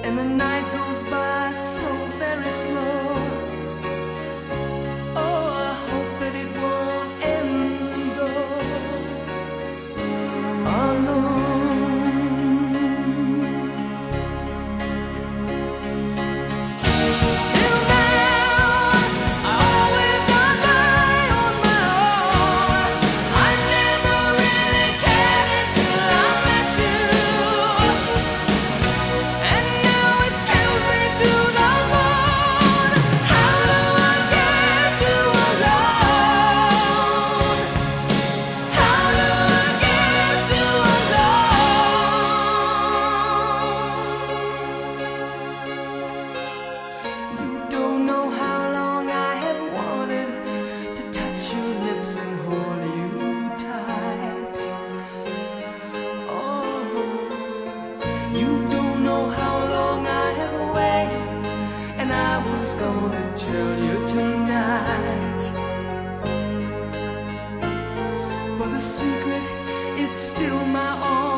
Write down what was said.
and the night goes by so very slow. Oh, I hope that it won't end though alone. Till now, I always got by on my own. I never really cared until I met you, and now it tells me to the moon. How do I get you alone? How do I get you alone? You don't know how long I have wanted to touch your lips and hold you tight. Oh, you don't know how long I have waited, and I was gonna tell you tonight. But the secret is still my own.